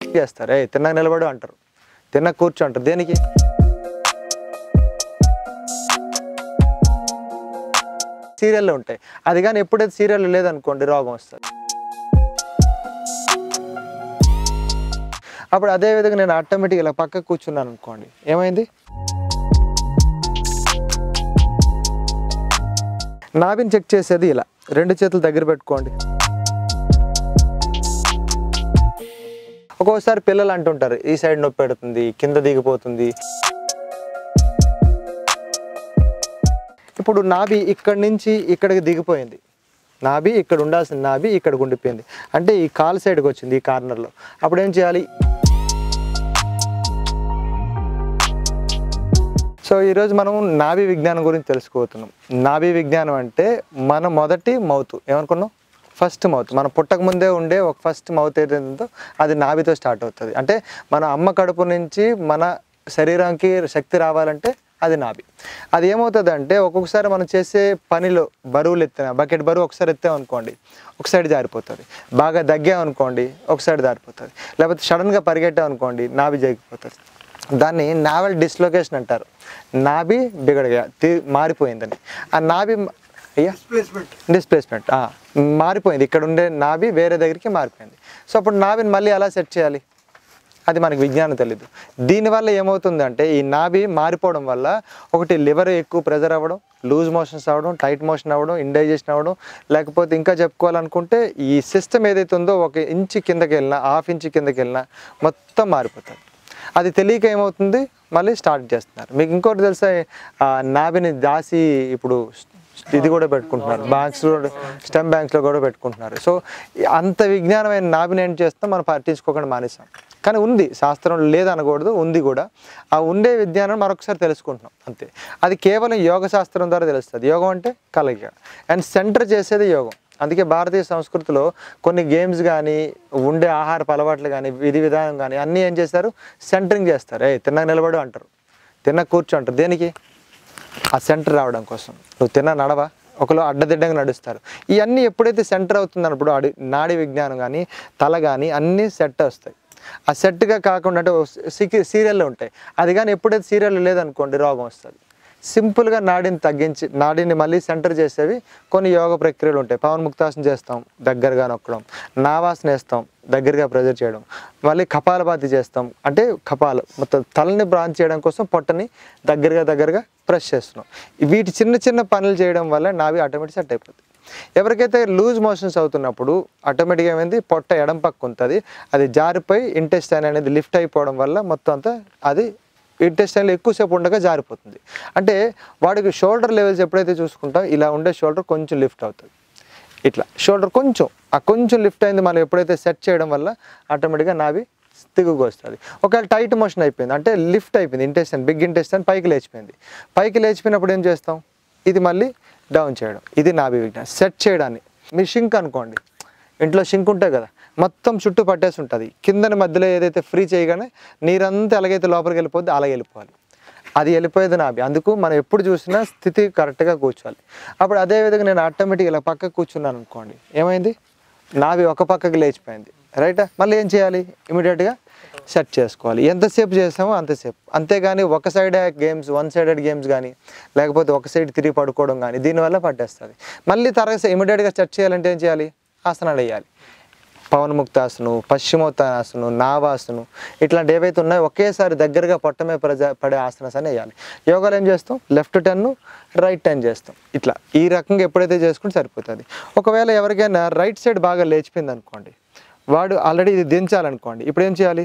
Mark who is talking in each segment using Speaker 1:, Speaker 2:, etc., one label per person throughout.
Speaker 1: చేస్తారు. తిన్నాక నిలబడు అంటారు, తిన్నాక కూర్చో అంటారు. దేనికి? సీరియల్లో ఉంటాయి. అది కానీ ఎప్పుడైతే సీరియల్ లేదనుకోండి రోగం వస్తుంది. అప్పుడు అదేవిధంగా నేను ఆటోమేటిక్గా ఇలా పక్కకు కూర్చున్నాను అనుకోండి, ఏమైంది? నాభిని చెక్ చేసేది ఇలా 2 చేతులు దగ్గర పెట్టుకోండి. ఒక్కోసారి పిల్లలు అంటుంటారు ఈ సైడ్ నొప్పి పెడుతుంది, కింద దిగిపోతుంది. ఇప్పుడు నాభి ఇక్కడి నుంచి ఇక్కడికి దిగిపోయింది. నాభి ఇక్కడ ఉండాల్సిన నాభి ఇక్కడికి ఉండిపోయింది, అంటే ఈ కాలు సైడ్కి వచ్చింది, ఈ కార్నర్లో. అప్పుడు ఏం చేయాలి? సో ఈరోజు మనం నాభి విజ్ఞానం గురించి తెలుసుకోబోతున్నాం. నాభి విజ్ఞానం అంటే మన మొదటి మౌత్, ఏమనుకున్నాం? First mouth. మన పుట్టక ముందే ఉండే ఒక ఫస్ట్ మౌత్ ఏదైతుందో అది నాభితో స్టార్ట్ అవుతుంది. అంటే మన అమ్మ కడుపు నుంచి మన శరీరానికి శక్తి రావాలంటే అది నాభి. అది ఏమవుతుంది అంటే ఒక్కొక్కసారి మనం చేసే పనిలో బరువులు బకెట్ బరువు ఒకసారి ఎత్తామనుకోండి ఒక సైడ్ జారిపోతుంది, బాగా దగ్గామనుకోండి ఒక సైడ్ జారిపోతుంది, లేకపోతే సడన్గా పరిగెట్టామనుకోండి నాభి జరిగిపోతుంది. దాన్ని నావెల్ డిస్లొకేషన్ అంటారు. నాభి బిగడగా మారిపోయిందని. ఆ నాభి డిస్ప్లేస్మెంట్ మారిపోయింది, ఇక్కడ ఉండే నాభి వేరే దగ్గరికి మారిపోయింది. సో అప్పుడు నాభిని మళ్ళీ ఎలా సెట్ చేయాలి? అది మనకు విజ్ఞానం తెలీదు. దీనివల్ల ఏమవుతుందంటే ఈ నాభి మారిపోవడం వల్ల ఒకటి లివర్ ఎక్కువ ప్రెజర్ అవ్వడం, లూజ్ మోషన్స్ అవ్వడం, టైట్ మోషన్ అవ్వడం, ఇండైజెషన్ అవ్వడం, లేకపోతే ఇంకా చెప్పుకోవాలనుకుంటే ఈ సిస్టమ్ ఏదైతే ఉందో 1 ఇంచు కిందకి వెళ్ళినా 1/2 ఇంచు కిందకి వెళ్ళినా మొత్తం మారిపోతుంది. అది తెలియక ఏమవుతుంది, మళ్ళీ స్టార్ట్ చేస్తున్నారు. మీకు ఇంకోటి తెలుసా, నాభిని దాసి ఇప్పుడు ఇది కూడా పెట్టుకుంటున్నారు, బ్యాంక్స్లో స్టెమ్ బ్యాంక్స్లో కూడా పెట్టుకుంటున్నారు. సో అంత విజ్ఞానమైన నాభిని ఏం చేస్తాం, మనం పట్టించుకోకుండా మానేసాం. కానీ ఉంది, శాస్త్రం లేదనకూడదు, ఉంది కూడా. ఆ ఉండే విజ్ఞానం మరొకసారి తెలుసుకుంటున్నాం అంతే. అది కేవలం యోగ శాస్త్రం ద్వారా తెలుస్తుంది. యోగం అంటే కలయిక, అండ్ సెంటర్ చేసేది యోగం. అందుకే భారతీయ సంస్కృతిలో కొన్ని గేమ్స్ కానీ ఉండే ఆహారపు అలవాట్లు కానీ విధి విధానం కానీ అన్నీ ఏం చేస్తారు, సెంటరింగ్ చేస్తారు. తిన్నాక నిలబడు అంటారు, తిన్నాక కూర్చో అంటారు. దేనికి? ఆ సెంటర్ రావడం కోసం. నువ్వు తిన్నా నడవా, ఒకరు అడ్డదిడ్డంగా నడుస్తారు. ఇవన్నీ ఎప్పుడైతే సెంటర్ అవుతుంది అన్నప్పుడు నాడీ విజ్ఞానం కానీ తల కానీ అన్నీ సెట్ వస్తాయి. ఆ సెట్గా కాకుండా అంటే సీరియల్లో ఉంటాయి. అది కానీ ఎప్పుడైతే సీరియల్లో లేదనుకోండి రోగం వస్తుంది. సింపుల్గా నాడిని తగ్గించి నాడిని మళ్ళీ సెంటర్ చేసేవి కొన్ని యోగ ప్రక్రియలు ఉంటాయి. పవన్ముక్తాసన చేస్తాం, దగ్గరగా నొక్కడం, నావాసన వేస్తాం, దగ్గరగా ప్రెజర్ చేయడం, మళ్ళీ కపాలభాతి చేస్తాం, అంటే మొత్తం తలని బ్రాంచ్ చేయడం కోసం పొట్టని దగ్గరగా ప్రెస్ చేస్తున్నాం. వీటి చిన్న చిన్న పనులు చేయడం వల్ల నావి ఆటోమేటిక్ సెట్ అయిపోతుంది. ఎవరికైతే లూజ్ మోషన్స్ అవుతున్నప్పుడు ఆటోమేటిక్గా ఏమైంది, పొట్ట ఎడం పక్క ఉంటుంది, అది జారిపోయి ఇంటెస్టైన్ అనేది లిఫ్ట్ అయిపోవడం వల్ల మొత్తం అంతా అది ఇంటెస్టైన్లో ఎక్కువసేపు ఉండగా జారిపోతుంది. అంటే వాడికి షోల్డర్ లెవెల్స్ ఎప్పుడైతే చూసుకుంటాం ఇలా ఉండే షోల్డర్ కొంచెం లిఫ్ట్ అవుతుంది. ఇట్లా షోల్డర్ కొంచెం లిఫ్ట్ అయింది మనం ఎప్పుడైతే సెట్ చేయడం వల్ల ఆటోమేటిక్గా నాభి దిగుకు వస్తుంది. ఒకవేళ టైట్ మోషన్ అయిపోయింది అంటే లిఫ్ట్ అయిపోయింది, ఇంటెస్టైన్ బిగ్ ఇంటెస్టైన్ పైకి లేచిపోయినప్పుడు ఏం చేస్తాం, ఇది మళ్ళీ డౌన్ చేయడం. ఇది నాభి విజ్ఞానం. సెట్ చేయడాన్ని మీ షింక్ అనుకోండి, ఇంట్లో షింక్ ఉంటాయి కదా, మొత్తం చుట్టూ పట్టేసి ఉంటుంది, కిందని మధ్యలో ఏదైతే ఫ్రీ చేయగానే నీరంతా ఎలాగైతే లోపలికి వెళ్ళిపోద్ది అలా వెళ్ళిపోవాలి. అది వెళ్ళిపోయేది నాభి. అందుకు మనం ఎప్పుడు చూసినా స్థితి కరెక్ట్గా కూర్చోవాలి. అప్పుడు అదేవిధంగా నేను ఆటోమేటిక్గా ఇలా పక్కకు కూర్చున్నాను అనుకోండి, ఏమైంది, నాభి ఒక పక్కకి లేచిపోయింది, రైటా. మళ్ళీ ఏం చేయాలి, ఇమీడియట్గా సెట్ చేసుకోవాలి. ఎంతసేపు చేస్తామో అంతసేపు. అంతేగాని ఒక సైడెడ్ గేమ్స్ కానీ లేకపోతే ఒక సైడ్ తిరిగి పడుకోవడం కానీ దీనివల్ల పట్టేస్తుంది. మళ్ళీ తర్వాత ఇమీడియట్గా సెట్ చేయాలంటే ఏం చేయాలి, ఆసనాలు వేయాలి. పవన్ముక్తాసనం, పశ్చిమోత్తానాసనం, నావాసనం, ఇట్లాంటి ఏవైతే ఉన్నాయో ఒకేసారి దగ్గరగా పొట్టమే పడే ఆసనాస్ అని వేయాలి. యోగాలు ఏం చేస్తాం, లెఫ్ట్ 10 రైట్ 10 చేస్తాం. ఇట్లా ఈ రకంగా ఎప్పుడైతే చేసుకుంటే సరిపోతుంది. ఒకవేళ ఎవరికైనా రైట్ సైడ్ బాగా లేచిపోయింది అనుకోండి, వాడు ఆల్రెడీ ఇది దించాలనుకోండి, ఇప్పుడు ఏం చేయాలి,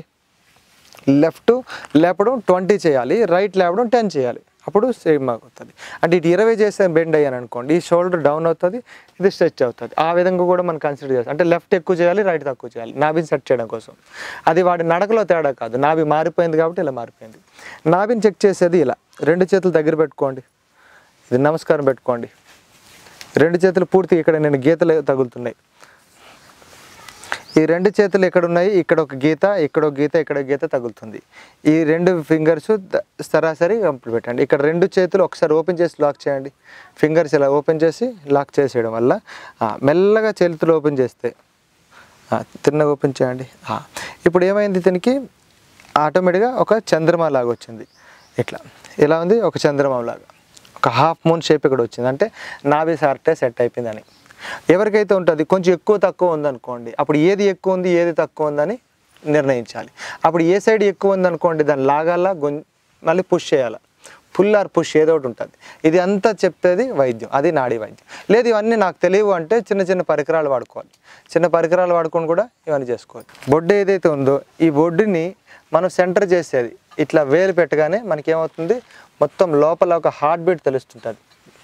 Speaker 1: లెఫ్ట్ లేపడం 20 చేయాలి, రైట్ లేపడం 10 చేయాలి. అప్పుడు సేమ్ అవుతుంది. అంటే ఇటు 20 చేస్తే బెండ్ అయ్యాను అనుకోండి, ఈ షోల్డర్ డౌన్ అవుతుంది, ఇది స్ట్రెచ్ అవుతుంది. ఆ విధంగా కూడా మనం కన్సిడర్ చేస్తాం. అంటే లెఫ్ట్ ఎక్కువ చేయాలి, రైట్ తక్కువ చేయాలి నాభిని సెట్ చేయడం కోసం. అది వాడి నడకలో తేడా కాదు, నాభి మారిపోయింది కాబట్టి ఇలా మారిపోయింది. నాభిని చెక్ చేసేది ఇలా 2 చేతులు దగ్గర పెట్టుకోండి, ఇది నమస్కారం పెట్టుకోండి. 2 చేతులు పూర్తి ఇక్కడ నేను గీతలు తగులుతున్నాయి. ఈ 2 చేతులు ఎక్కడ ఉన్నాయి, ఇక్కడ ఒక గీత, ఇక్కడ ఒక గీత, ఇక్కడ ఒక గీత తగులుతుంది. ఈ 2 ఫింగర్స్ సరాసరి కంప్లీట్ పెట్టండి. ఇక్కడ 2 చేతులు ఒకసారి ఓపెన్ చేసి లాక్ చేయండి. ఫింగర్స్ ఇలా ఓపెన్ చేసి లాక్ చేసేయడం వల్ల మెల్లగా చేతులు ఓపెన్ చేస్తే తిన్నగా ఓపెన్ చేయండి. ఇప్పుడు ఏమైంది, దీనికి ఆటోమేటిక్గా ఒక చంద్రమా లాగా వచ్చింది. ఇట్లా ఇలా ఉంది, ఒక చంద్రమా లాగా ఒక హాఫ్ మూన్ షేప్ ఇక్కడ వచ్చింది. అంటే నాభి సార్టే సెట్ అయిపోయిందని. ఎవరికైతే ఉంటుంది కొంచెం ఎక్కువ తక్కువ ఉందనుకోండి, అప్పుడు ఏది ఎక్కువ ఉంది ఏది తక్కువ ఉందని నిర్ణయించాలి. అప్పుడు ఏ సైడ్ ఎక్కువ ఉందనుకోండి దాన్ని లాగాల, మళ్ళీ పుష్ చేయాలి. పుల్ ఆర్ పుష్ ఏదో ఒకటి ఉంటుంది. ఇది అంతా చెప్పేది వైద్యం, అది నాడీ వైద్యం. లేదు ఇవన్నీ నాకు తెలియవు అంటే చిన్న చిన్న పరికరాలు వాడుకోవాలి. చిన్న పరికరాలు వాడుకొని కూడా ఇవన్నీ చేసుకోవాలి. బొడ్డు ఏదైతే ఉందో ఈ బొడ్డుని మనం సెంటర్ చేసేది ఇట్లా వేలు పెట్టగానే మనకేమవుతుంది, మొత్తం లోపల ఒక హార్ట్ బీట్ తెలుస్తుంటుంది.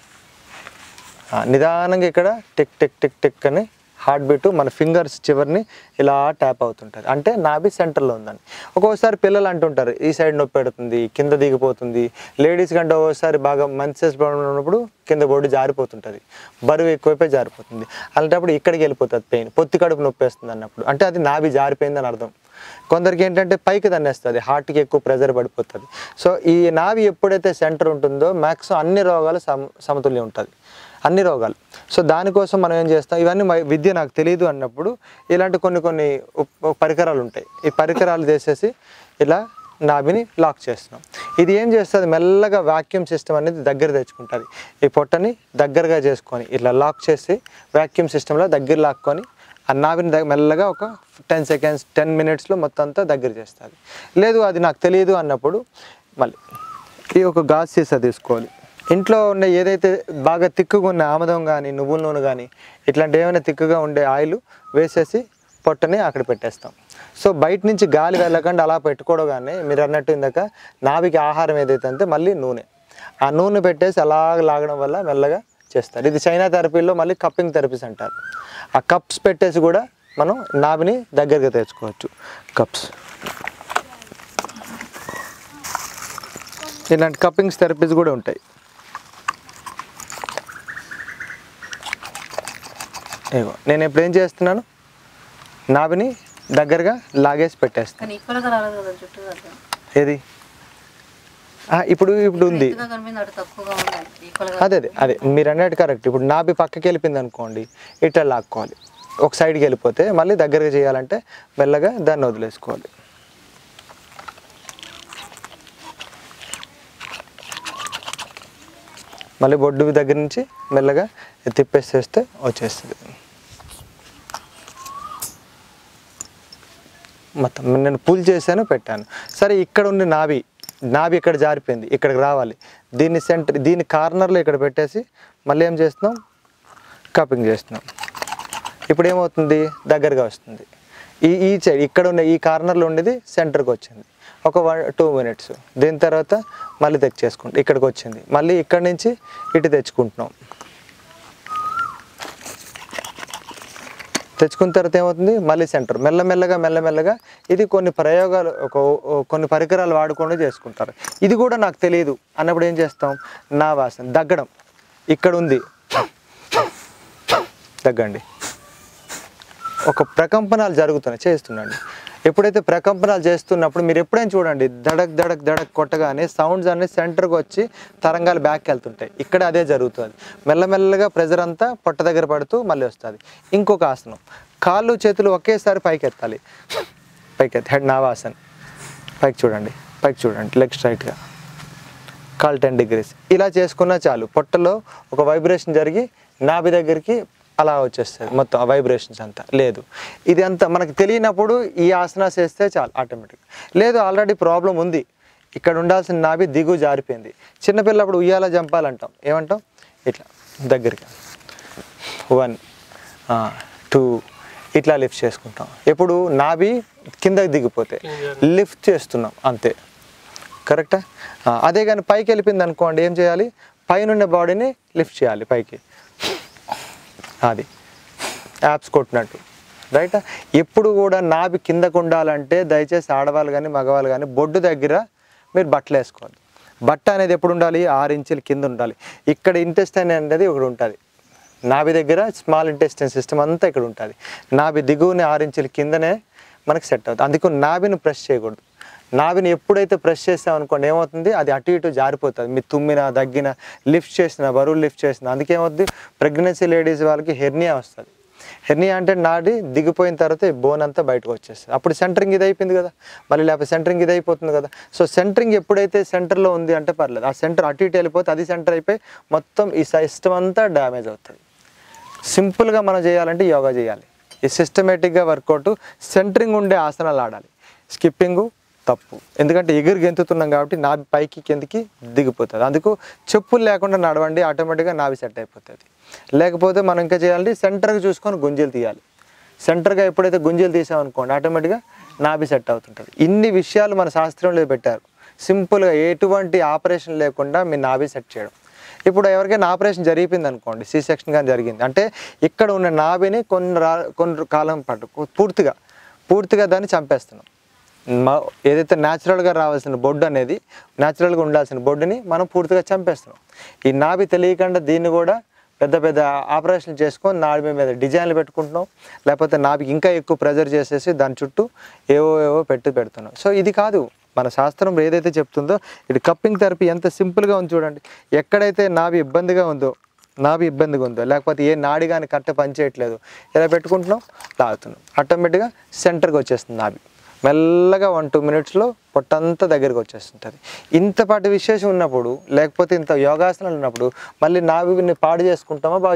Speaker 1: నిదానంగా ఇక్కడ టిక్ టిక్ టిక్ టిక్ అని హార్ట్ బీట్ మన ఫింగర్స్ చివరిని ఇలా ట్యాప్ అవుతుంటుంది. అంటే నాభి సెంటర్లో ఉందని. ఒక్కోసారి పిల్లలు అంటుంటారు ఈ సైడ్ నొప్పి పెడుతుంది, కింద దిగిపోతుంది. లేడీస్ కంటే ఒక్కోసారి బాగా మెన్సెస్ ప్రాబ్లం ఉన్నప్పుడు కింద బొడ్డు జారిపోతుంటుంది, బరువు ఎక్కువైపోయి జారిపోతుంది. అలాంటప్పుడు ఇక్కడికి వెళ్ళిపోతుంది పెయిన్. పొత్తి కడుపు నొప్పి వేస్తుంది అన్నప్పుడు అంటే అది నాభి జారిపోయిందని అర్థం. కొందరికి ఏంటంటే పైకి తన్నేస్తుంది, హార్ట్కి ఎక్కువ ప్రెజర్ పడిపోతుంది. సో ఈ నాభి ఎప్పుడైతే సెంటర్ ఉంటుందో మ్యాక్సిమం అన్ని రోగాలు సమతుల్యం ఉంటుంది, అన్ని రోగాలు. సో దానికోసం మనం ఏం చేస్తాం, ఇవన్నీ విద్య నాకు తెలియదు అన్నప్పుడు ఇలాంటి కొన్ని పరికరాలు ఉంటాయి. ఈ పరికరాలు చేసేసి ఇలా నాభిని లాక్ చేస్తున్నాం. ఇది ఏం చేస్తుంది, మెల్లగా వాక్యూమ్ సిస్టమ్ అనేది దగ్గర తెచ్చుకుంటుంది. ఈ పొట్టని దగ్గరగా చేసుకొని ఇట్లా లాక్ చేసి వాక్యూమ్ సిస్టంలో దగ్గర లాక్కొని ఆ నాభిని మెల్లగా ఒక 10 సెకండ్స్ 10 మినిట్స్లో మొత్తం అంతా దగ్గర చేస్తుంది. లేదు అది నాకు తెలియదు అన్నప్పుడు మళ్ళీ ఈ ఒక గాజు సీసా తీసుకోవాలి. ఇంట్లో ఉండే ఏదైతే బాగా తిక్కుగా ఉన్న ఆముదం కానీ నువ్వుల నూనె కానీ ఇట్లాంటి ఏమైనా తిక్కుగా ఉండే ఆయిల్ వేసేసి పొట్టని అక్కడ పెట్టేస్తాం. సో బయట నుంచి గాలి వెళ్ళకుండా అలా పెట్టుకోవగానే మీరు అన్నట్టు ఇందాక నాభికి ఆహారం ఏదైతే అంతే మళ్ళీ నూనె, ఆ నూనె పెట్టేసి అలా లాగడం వల్ల మెల్లగా చేస్తారు. ఇది చైనా థెరపీలో మళ్ళీ కప్పింగ్ థెరపీస్ అంటారు. ఆ కప్స్ పెట్టేసి కూడా మనం నాభిని దగ్గరగా తెచ్చుకోవచ్చు. కప్స్ ఇలాంటి కప్పింగ్స్ థెరపీస్ కూడా ఉంటాయి. ఇగో నేను ఇప్పుడు ఏం చేస్తున్నాను, నాభిని దగ్గరగా లాగేసి పెట్టేస్తాను. ఏది ఇప్పుడు ఉంది అదే మీరు అన్నట్టు కరెక్ట్. ఇప్పుడు నాభి పక్కకి వెళ్ళిపోయింది అనుకోండి, ఇట్లా లాక్కోవాలి. ఒక సైడ్కి వెళ్ళిపోతే మళ్ళీ దగ్గరగా చేయాలంటే మెల్లగా దాన్ని వదిలేసుకోవాలి. మళ్ళీ బొడ్డు దగ్గర నుంచి మెల్లగా తిప్పేసేస్తే వచ్చేస్తుంది. మొత్తం నేను పుల్ చేశాను, పెట్టాను. సరే ఇక్కడ ఉండి నాభి ఇక్కడ జారిపోయింది, ఇక్కడికి రావాలి. దీన్ని సెంటర్, దీని కార్నర్లో ఇక్కడ పెట్టేసి మళ్ళీ ఏం చేస్తున్నాం, కప్పింగ్ చేస్తున్నాం. ఇప్పుడు ఏమవుతుంది, దగ్గరగా వస్తుంది. ఈ సైడ్ ఇక్కడ ఉండే ఈ కార్నర్లో ఉండేది సెంటర్కి వచ్చింది. ఒక 1-2 మినిట్స్. దీని తర్వాత మళ్ళీ తెచ్చేసుకుంటాం, ఇక్కడికి వచ్చింది. మళ్ళీ ఇక్కడి నుంచి ఇటు తెచ్చుకుంటున్నాం. తెచ్చుకున్న తర్వాత ఏమవుతుంది, మళ్ళీ సెంటర్. మెల్లమెల్లగా ఇది కొన్ని ప్రయోగాలు, కొన్ని పరికరాలు వాడుకొని చేసుకుంటారు. ఇది కూడా నాకు తెలియదు అన్నప్పుడు ఏం చేస్తాం, నా వాసన దగ్గడం. ఇక్కడ ఉంది, దగ్గండి. ఒక ప్రకంపనాలు జరుగుతున్నాయి, చేస్తుండండి. ఎప్పుడైతే ప్రకంపనాలు చేస్తున్నప్పుడు మీరు ఎప్పుడైనా చూడండి, దడక్ దడక్ దడక్ కొట్టగానే సౌండ్స్ అన్నీ సెంటర్కి వచ్చి తరంగాలు బ్యాక్కి వెళ్తుంటాయి. ఇక్కడ అదే జరుగుతుంది. మెల్లమెల్లగా ప్రెజర్ అంతా పొట్ట దగ్గర పడుతూ మళ్ళీ వస్తుంది. ఇంకొక ఆసనం, కాళ్ళు చేతులు ఒకేసారి పైకి ఎత్తాలి. పైకి ఎత్తి హెడ్ నావాసన్. పైకి చూడండి లెగ్ స్ట్రైట్గా, కాళ్ళు 10 degrees. ఇలా చేసుకున్నా చాలు, పొట్టలో ఒక వైబ్రేషన్ జరిగి నాభి దగ్గరికి అలా వచ్చేస్తుంది మొత్తం ఆ వైబ్రేషన్స్ అంతా. లేదు ఇది అంతా మనకు తెలియనప్పుడు ఈ ఆసనాస్ వేస్తే చాలు ఆటోమేటిక్గా. లేదు ఆల్రెడీ ప్రాబ్లం ఉంది, ఇక్కడ ఉండాల్సిన నాభి దిగు జారిపోయింది. చిన్నపిల్లప్పుడు ఉయ్యాల జంపాలంటాం, ఏమంటాం, ఇట్లా దగ్గరికి 1 2 ఇట్లా లిఫ్ట్ చేసుకుంటాం. ఎప్పుడు నాభి కిందకి దిగిపోతే లిఫ్ట్ చేస్తున్నాం అంతే, కరెక్టా? అదే కానీ పైకి వెళ్ళిపోయింది అనుకోండి, ఏం చేయాలి, పైనున్న బాడీని లిఫ్ట్ చేయాలి పైకి, అది యాప్స్ కొట్టినట్టు, రైట్? ఎప్పుడు కూడా నాభి కిందకు ఉండాలంటే దయచేసి ఆడవాళ్ళు కానీ మగవాళ్ళు కానీ బొడ్డు దగ్గర మీరు బట్టలు వేసుకోవద్దు. బట్ట అనేది ఎప్పుడు ఉండాలి, 6 ఇంచుల కింద ఉండాలి. ఇక్కడ ఇంటెస్టైన్ అనేది ఒకటి ఉంటుంది, నాభి దగ్గర స్మాల్ ఇంటెస్టైన్ సిస్టమ్ అంతా ఇక్కడ ఉంటుంది. నాభి దిగువని 6 ఇంచుల కిందనే మనకి సెట్ అవుతుంది. అందుకు నాభిని ప్రెస్ చేయకూడదు. నాభిని ఎప్పుడైతే ప్రెస్ చేసామనుకోండి ఏమవుతుంది, అది అటు ఇటు జారిపోతుంది. మీరు తుమ్మిన దగ్గిన లిఫ్ట్ చేసిన బరువులు లిఫ్ట్ చేసిన, అందుకేమవుతుంది, ప్రెగ్నెన్సీ లేడీస్ వాళ్ళకి హెర్నియా వస్తుంది. హెర్నియా అంటే నాడి దిగిపోయిన తర్వాత ఈ బోన్ అంతా బయటకు వచ్చేస్తుంది. అప్పుడు సెంటరింగ్ ఇది అయిపోయింది కదా, మళ్ళీ లేకపోతే సెంటరింగ్ ఇది అయిపోతుంది కదా. సో సెంటరింగ్ ఎప్పుడైతే సెంటర్లో ఉంది అంటే పర్లేదు, ఆ సెంటర్ అటు ఇటు వెళ్ళిపోతే అది సెంటర్ అయిపోయి మొత్తం ఈ సిస్టమ్ అంతా డ్యామేజ్ అవుతుంది. సింపుల్గా మనం చేయాలంటే యోగా చేయాలి. ఈ సిస్టమేటిక్గా వర్కౌట్, సెంటరింగ్ ఉండే ఆసనాలు ఆడాలి. స్కిప్పింగు తప్పు, ఎందుకంటే ఎగురు గెంతుతున్నాం కాబట్టి నాభి పైకి కిందికి దిగిపోతుంది. అందుకు చెప్పులు లేకుండా నడవండి, ఆటోమేటిక్గా నాభి సెట్ అయిపోతుంది. లేకపోతే మనం ఇంకా చేయాలంటే సెంటర్గా చూసుకొని గుంజీలు తీయాలి. సెంటర్గా ఎప్పుడైతే గుంజీలు తీసామనుకోండి ఆటోమేటిక్గా నాభి సెట్ అవుతుంటుంది. ఇన్ని విషయాలు మన శాస్త్రంలో పెట్టారు. సింపుల్గా ఎటువంటి ఆపరేషన్ లేకుండా మీ నాభి సెట్ చేయడం. ఇప్పుడు ఎవరికైనా ఆపరేషన్ జరిగిపోయింది అనుకోండి, సి సెక్షన్ కానీ జరిగింది అంటే ఇక్కడ ఉన్న నాభిని కొన్ని కాలం పాటు పూర్తిగా దాన్ని చంపేస్తున్నాం. ఏదైతే న్యాచురల్గా రావాల్సిన బొడ్డు అనేది, న్యాచురల్గా ఉండాల్సిన బొడ్డుని మనం పూర్తిగా చంపేస్తున్నాం. ఈ నాభి తెలియకుండా దీన్ని కూడా పెద్ద పెద్ద ఆపరేషన్లు చేసుకొని నాభి మీద డిజైన్లు పెట్టుకుంటున్నాం, లేకపోతే నాభికి ఇంకా ఎక్కువ ప్రెజర్ చేసేసి దాని చుట్టూ ఏవో పెడుతున్నాం. సో ఇది కాదు, మన శాస్త్రం ఏదైతే చెప్తుందో ఇది కప్పింగ్ థెరపీ ఎంత సింపుల్గా ఉంది చూడండి. ఎక్కడైతే నాభి ఇబ్బందిగా ఉందో లేకపోతే ఏ నాడి కానీ కట్ట పనిచేయట్లేదు, ఇలా పెట్టుకుంటున్నాం, లాగుతున్నాం, ఆటోమేటిక్గా సెంటర్కి వచ్చేస్తుంది నాభి. మెల్లగా 1-2 మినిట్స్లో పొట్టంతా దగ్గరికి వచ్చేస్తుంటుంది. ఇంతపాటి విశేషం ఉన్నప్పుడు, లేకపోతే ఇంత యోగాసనాలు ఉన్నప్పుడు మళ్ళీ నాభిని పాడు చేసుకుంటామా, బాగా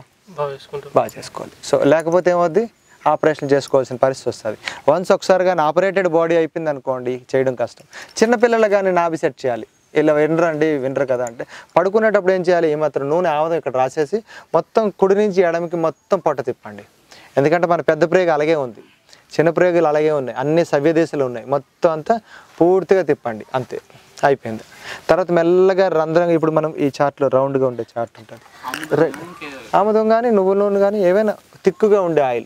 Speaker 1: చేసుకోవాలి. సో లేకపోతే ఏమవుద్ది, ఆపరేషన్ చేసుకోవాల్సిన పరిస్థితి వస్తుంది. ఒకసారి కానీ ఆపరేటెడ్ బాడీ అయిపోయింది అనుకోండి, చేయడం కష్టం. చిన్నపిల్లలు కానీ నాభి సెట్ చేయాలి. ఇలా వినరు కదా అంటే పడుకునేటప్పుడు ఏం చేయాలి, ఏమాత్రం నూనె ఆముదం ఇక్కడ రాసేసి మొత్తం కుడి నుంచి ఎడమకి మొత్తం పొట్ట తిప్పండి. ఎందుకంటే మన పెద్ద ప్రేగ అలాగే ఉంది, చిన్న ప్రేగులు అలాగే ఉన్నాయి, అన్ని సవ్యదేశాలు ఉన్నాయి, మొత్తం అంతా పూర్తిగా తిప్పండి, అంతే అయిపోయింది. తర్వాత మెల్లగా రంధ్రంగా, ఇప్పుడు మనం ఈ చార్ట్లో రౌండ్గా ఉండే చార్ట్ ఉంటుంది, ఆముదం కానీ నువ్వుల నూనె కానీ ఏవైనా తిక్కుగా ఉండే ఆయిల్.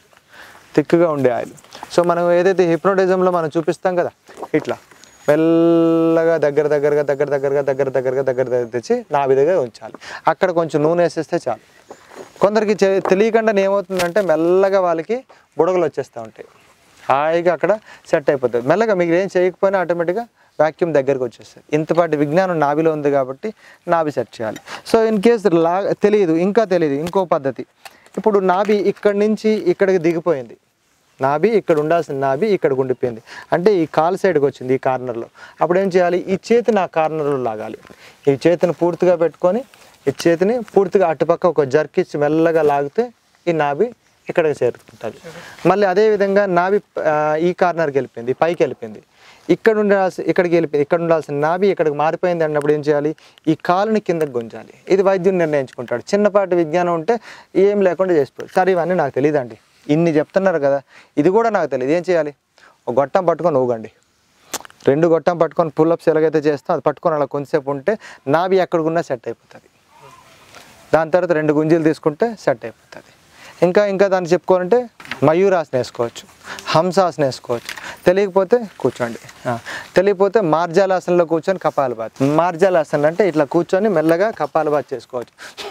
Speaker 1: సో మనం ఏదైతే హిప్నోటిజంలో మనం చూపిస్తాం కదా, ఇట్లా మెల్లగా దగ్గర తెచ్చి నాభి దగ్గర ఉంచాలి. అక్కడ కొంచెం నూనె వేసేస్తే చాలు. కొందరికి తెలియకుండా ఏమవుతుందంటే మెల్లగా వాళ్ళకి బుడగలు వచ్చేస్తూ ఉంటాయి, హాయిగా అక్కడ సెట్ అయిపోతుంది. మెల్లగా మీకు ఏం చేయకపోయినా ఆటోమేటిక్గా వాక్యూమ్ దగ్గరికి వచ్చేస్తుంది. ఇంతపాటి విజ్ఞానం నాభిలో ఉంది కాబట్టి నాభి సెట్ చేయాలి. సో ఇన్ కేసు తెలియదు, ఇంకో పద్ధతి. ఇప్పుడు నాభి ఇక్కడి నుంచి ఇక్కడికి దిగిపోయింది, నాభి ఇక్కడ ఉండాల్సిన నాభి ఇక్కడికి ఉండిపోయింది అంటే ఈ కాలు సైడ్కి వచ్చింది, ఈ కార్నర్లో. అప్పుడు ఏం చేయాలి, ఈ చేతిని ఆ కార్నర్లో లాగాలి. ఈ చేతిని పూర్తిగా పెట్టుకొని ఈ చేతిని పూర్తిగా అటుపక్క ఒక జర్క్ ఇచ్చి మెల్లగా లాగితే ఈ నాభి ఇక్కడికి చేరుకుంటుంది. మళ్ళీ అదేవిధంగా నాభి ఈ కార్నర్కి వెళ్ళిపోయింది, పైకి వెళ్ళిపోయింది, ఇక్కడ ఉండాల్సిన నాభి ఇక్కడికి మారిపోయింది అన్నప్పుడు ఏం చేయాలి, ఈ కాలుని కిందకి గుంజాలి. ఇది వైద్యుని నిర్ణయించుకుంటాడు. చిన్నపాటి విజ్ఞానం ఉంటే ఏం లేకుండా చేసిపోయి, సరే ఇవన్నీ నాకు తెలియదండి, ఇన్ని చెప్తున్నారు కదా, ఇది కూడా నాకు తెలియదు, ఏం చేయాలి, ఒక గొట్టం పట్టుకొని ఊగండి. 2 గొట్టం పట్టుకొని పుల్లప్స్ ఎలాగైతే చేస్తాం అది పట్టుకొని అలా కొంతసేపు ఉంటే నాభి ఎక్కడికున్నా సెట్ అయిపోతుంది. దాని తర్వాత 2 గుంజీలు తీసుకుంటే సెట్ అయిపోతుంది. ఇంకా దాన్ని చెప్పుకోవాలంటే మయూరాసన వేసుకోవచ్చు, హంసాసన వేసుకోవచ్చు. తెలియకపోతే కూర్చోండి, తెలియకపోతే మార్జాలాసనలో కూర్చొని కపాలభాతి. మార్జాలాసన అంటే ఇట్లా కూర్చొని మెల్లగా కపాలభాతి చేసుకోవచ్చు.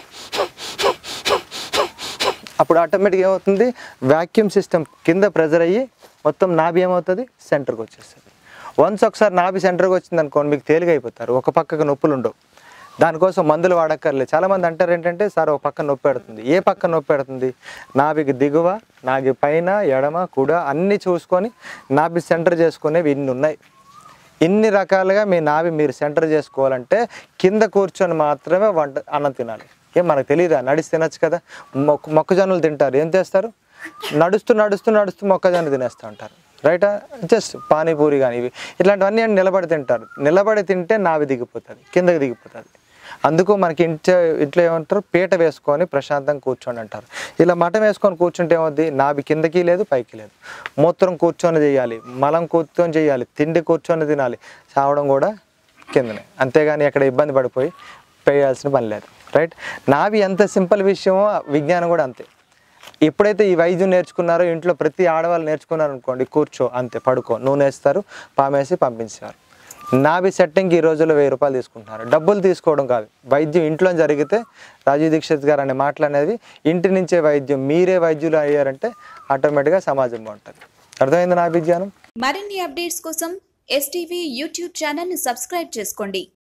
Speaker 1: అప్పుడు ఆటోమేటిక్గా ఏమవుతుంది, వాక్యూమ్ సిస్టమ్ కింద ప్రెజర్ అయ్యి మొత్తం నాభి ఏమవుతుంది, సెంటర్కి వచ్చేస్తుంది. ఒకసారి నాభి సెంటర్కి వచ్చింది అనుకోండి, మీకు తేలిగా అయిపోతారు, ఒక పక్కకు నొప్పులు ఉండవు. దానికోసం మందులు వాడక్కర్లేదు. చాలామంది అంటారు ఏంటంటే, సార్ ఒక పక్క నొప్పి పెడుతుంది. ఏ పక్క నొప్పి పెడుతుంది, నాభికి దిగువ, నాభి పైన, ఎడమ, కుడ అన్నీ చూసుకొని నాభి సెంటర్ చేసుకునేవి ఇన్ని ఉన్నాయి. ఇన్ని రకాలుగా మీ నాభి మీరు సెంటర్ చేసుకోవాలంటే కింద కూర్చొని మాత్రమే అన్నం తినాలి. ఏం మనకు తెలియదా, నడిచి తినచ్చు కదా. మొక్కజొన్నలు తింటారు, ఏం చేస్తారు, నడుస్తూ మొక్కజొన్న తినేస్తూ ఉంటారు, రైటా. జస్ట్ పానీపూరి కానీ ఇవి ఇట్లాంటివన్నీ నిలబడి తింటారు. నిలబడి తింటే నాభి దిగిపోతుంది, కిందకి దిగిపోతుంది. అందుకు మనకి ఇంట్లో ఏమంటారు, పీట వేసుకొని ప్రశాంతంగా కూర్చోండి అంటారు. ఇలా మఠం వేసుకొని కూర్చుంటే ఏమవుద్ది, నాభి కిందకి లేదు, పైకి లేదు. మూత్రం కూర్చొని చేయాలి, మలం కూర్చొని చేయాలి, తిండి కూర్చొని తినాలి, చావడం కూడా కిందనే. అంతేగాని ఎక్కడ ఇబ్బంది పడిపోయి పేయాల్సిన పని లేదు, రైట్. నాభి ఎంత సింపుల్ విషయమో విజ్ఞానం కూడా అంతే. ఎప్పుడైతే ఈ వైద్యం నేర్చుకున్నారో ఇంట్లో ప్రతి ఆడవాళ్ళు నేర్చుకున్నారు అనుకోండి, కూర్చో అంతే, పడుకో, నూనె వేస్తారు, పామేసి పంపించారు. నాభి సెట్టింగ్కి ఈ రోజుల్లో 1000 రూపాయలు తీసుకుంటున్నారు. డబ్బులు తీసుకోవడం కాదు, వైద్యం ఇంట్లో జరిగితే రాజీవ్ దీక్షిత్ గారు అనే మాటలు అనేది ఇంటి నుంచే వైద్యం, మీరే వైద్యులు అయ్యారంటే ఆటోమేటిక్గా సమాజం బాగుంటుంది. అర్థమైంది నా విజ్ఞానం.
Speaker 2: మరిన్ని అప్డేట్స్ కోసం STV యూట్యూబ్ ఛానల్ని సబ్స్క్రైబ్ చేసుకోండి.